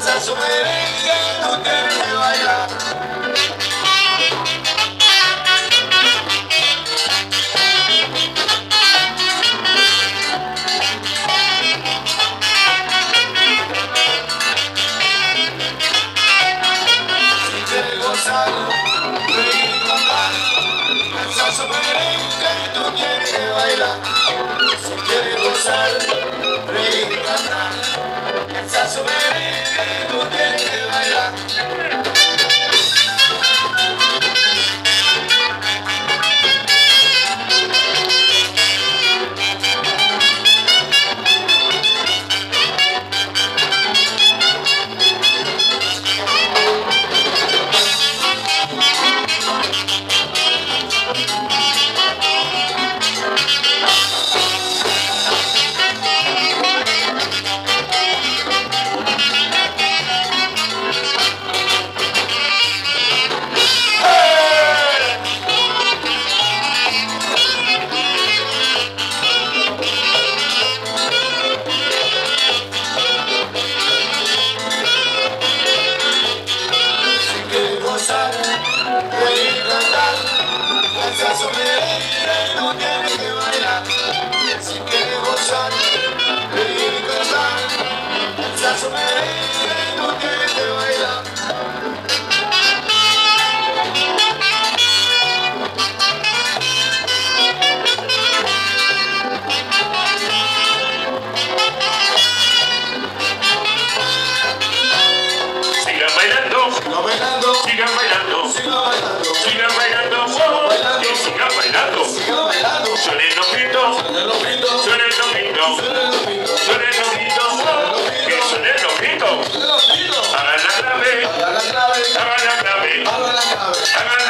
danza su merengue, tú tienes que bailar. Si quieres gozar, reír y cantar, danza su merengue, tú tienes que bailar. Si quieres gozar, reír y cantar, danza su merengue, tú tienes que bailar. Reír y cantar, danza su merengue, tú tienes que bailar. Si quieres gozar, reír y cantar, danza su merengue, tú tienes que bailar. Sigan bailando, Sigan bailando, sigan bailando, sigan bailando, sigan bailando, y sigan bailando. sigan bailando. Suenen los gritos, Suenen los gritos, suenen los gritos, suenen los gritos, suenen los gritos, que suenen los gritos. suenen los gritos. Hagan la clave, Hagan la clave, hagan la clave, hagan la clave. hagan